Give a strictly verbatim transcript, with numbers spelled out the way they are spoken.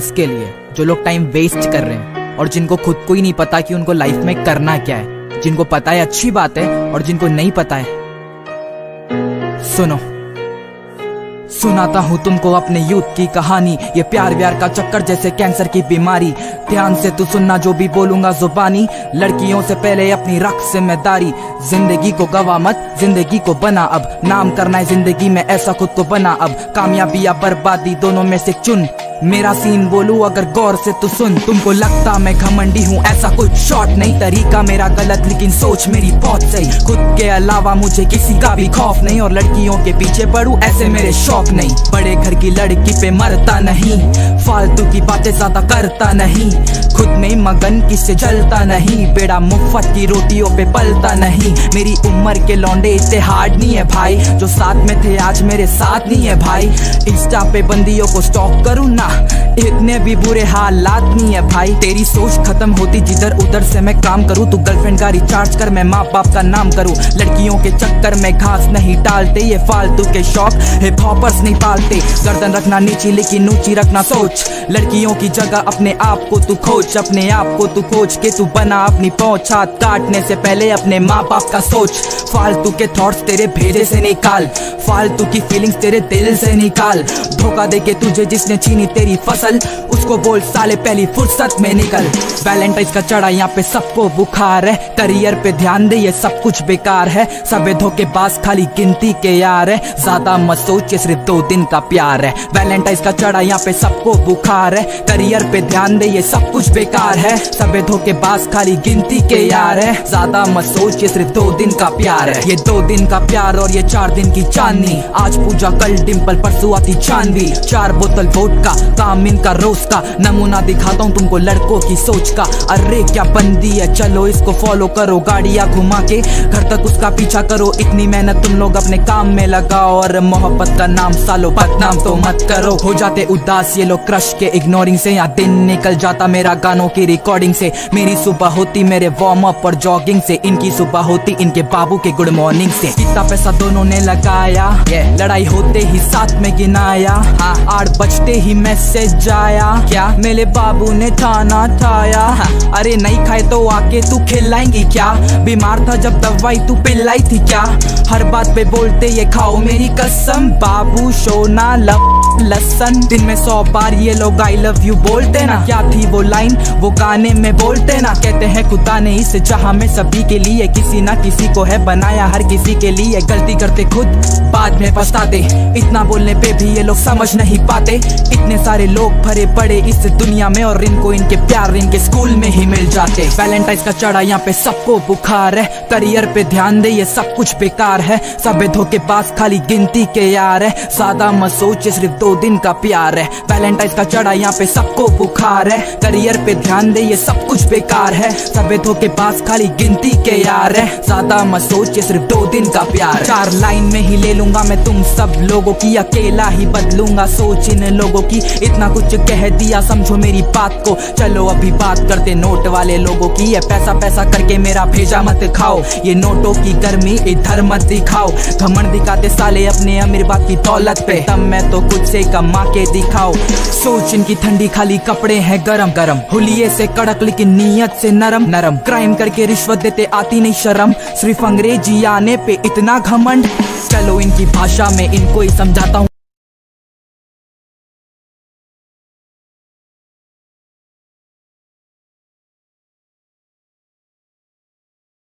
के लिए जो लोग टाइम वेस्ट कर रहे हैं और जिनको खुद को ही नहीं पता कि उनको लाइफ में करना क्या है, जिनको पता है अच्छी बात है और जिनको नहीं पता है। सुनो, सुनाता हूँ तुमको अपने यूथ की कहानी, ये प्यार व्यार का चक्कर जैसे कैंसर की बीमारी। ध्यान से तू सुनना जो भी बोलूंगा जुबानी, लड़कियों से पहले अपनी रख जिम्मेदारी। जिंदगी को गवा मत, जिंदगी को बना अब, नाम करना है जिंदगी में ऐसा खुद को बना अब। कामयाबी या बर्बादी दोनों में से चुन, मेरा सीन बोलूं अगर गौर से तू सुन। तुमको लगता मैं घमंडी हूँ, ऐसा कुछ शॉर्ट नहीं, तरीका मेरा गलत लेकिन सोच मेरी बहुत सही। खुद के अलावा मुझे किसी का भी खौफ नहीं और लड़कियों के पीछे पड़ूं ऐसे मेरे शौक नहीं। बड़े घर की लड़की पे मरता नहीं, फालतू की बातें ज्यादा करता नहीं, खुद में मगन किससे जलता नहीं, बेड़ा मुफ्त की रोटियों पे पलता नहीं। मेरी उम्र के लौंडे इतने हार्ड नहीं है भाई, जो साथ में थे आज मेरे साथ नहीं है भाई। इंस्टा पे बंदियों को स्टॉक करूँ ना, इतने भी बुरे हालात नहीं है भाई। तेरी सोच खत्म होती जिधर उधर से मैं काम करूँ, तू गर्लफ्रेंड का रिचार्ज कर मैं माँ बाप का नाम करूँ। लड़कियों के चक्कर में घास नहीं डालते, ये फालतू के शौक हिप हॉपर्स नहीं पालते। गर्दन रखना नीची लेकिन ऊंची रखना सोच, लड़कियों की जगह अपने आप को तू खोज, अपने आप को तू खोज के तू बना अपनी पहुंच। हाथ काटने से पहले अपने माँ बाप का सोच, फालतू के थॉट्स तेरे भेजे से निकाल, फालतू की फीलिंग्स तेरे दिल से निकाल। धोखा देके तुझे जिसने छीनी तेरी फसल, उसको बोल साले पहली फुर्सत में निकल। वैलेंटाइन का चढ़ा यहाँ पे सबको बुखार है, करियर पे ध्यान दे ये सब कुछ बेकार है। सबे धोखेबाज खाली गिनती के यार है, ज्यादा मत सोच ये सिर्फ दो दिन का प्यार है। वैलेंटाइन का चढ़ा यहाँ पे सबको बुखार है, करियर पे ध्यान दे ये सब कुछ बेकार है। सबे धोखेबाज खाली गिनती के यार है, ज्यादा मत सोच ये सिर्फ दो दिन का प्यार है। ये दो दिन का प्यार और ये चार दिन की चांदनी, आज पूजा कल डिंपल परसों आती चांदनी। चार बोतल वोडका काम इनका रोज का, नमूना दिखाता हूँ तुमको लड़कों की सोच का। अरे क्या बंदी है, चलो इसको फॉलो करो, गाड़ियाँ घुमा के घर तक उसका पीछा करो। इतनी मेहनत तुम लोग अपने काम में लगाओ और मोहब्बत का नाम सालो बदनाम तो मत करो। हो जाते उदास ये लोग क्रश के इग्नोरिंग से, या दिन निकल जाता मेरा गानों की रिकॉर्डिंग से। मेरी सुबह होती मेरे वार्म अप और जॉगिंग से, इनकी सुबह होती इनके बाबू के गुड मॉर्निंग से। कितना पैसा दोनों ने लगाया, लड़ाई होते ही साथ में गिनाया, आठ बजते ही मैसेज आया, क्या मेरे बाबू ने खाना खाया। अरे नहीं खाए तो आके तू खिलाएंगी क्या, बीमार था जब दवाई तू पिलाई थी क्या। हर बात पे बोलते ये खाओ मेरी कसम, बाबू सोना लव लसन। दिन में सौ बार ये लोग आई लव यू बोलते ना, क्या थी वो लाइन वो गाने में बोलते ना। कहते हैं खुदा ने इस जहां में सभी के लिए किसी ना किसी को है बनाया, हर किसी के लिए गलती करते खुद बाद में पछताते। इतना बोलने पे भी ये लोग समझ नहीं पाते, इतने सारे लोग भरे पड़े इस दुनिया में और इनको इनके प्यार इनके स्कूल में ही मिल जाते। वैलेंटाइन का चढ़ा यहाँ पे सबको बुखार है, करियर पे ध्यान दे ये सब कुछ बेकार है। सबे धोखेबाज खाली गिनती के यार है, ज्यादा मत सोच सिर्फ दो दिन का प्यार है। वैलेंटाइन का चढ़ा यहाँ पे सबको बुखार है, करियर पे ध्यान दे ये सब कुछ बेकार है। सबे धोखेबाज खाली गिनती के यार है, ज्यादा मत सोच सिर्फ दो दिन का प्यार। चार लाइन में ही ले लूंगा मैं तुम सब लोगों की, अकेला ही बदलूंगा सोच इन लोगों की। इतना कुछ कह दिया समझो मेरी बात को, चलो अभी बात करते नोट वाले लोगों की। ये पैसा पैसा करके मेरा भेजा मत खाओ, ये नोटों की गर्मी इधर मत दिखाओ। घमंड दिखाते साले अपने अमीर बाप की दौलत पे, तब मैं तो खुद से कमा के दिखाओ। सोच इनकी ठंडी खाली कपड़े हैं गरम गरम, हुलिये से कड़क लेकिन नीयत से नरम नरम। क्राइम करके रिश्वत देते आती नहीं शर्म, सिर्फ अंग्रेजी आने पे इतना घमंड। चलो इनकी भाषा में इनको ही समझाता हूँ।